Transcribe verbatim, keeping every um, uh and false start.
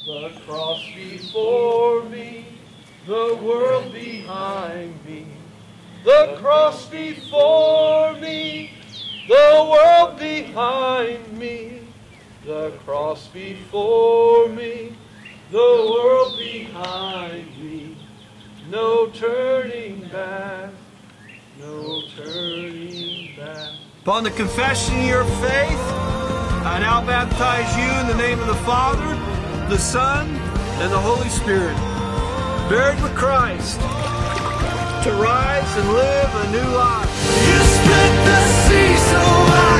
The cross before me, the world behind me. The cross before me, the world behind me. The cross before me, the world behind me. No turning back, no turning back. Upon the confession of your faith, I now baptize you in the name of the Father, the Son, and the Holy Spirit, buried with Christ, to rise and live a new life. You split the sea so I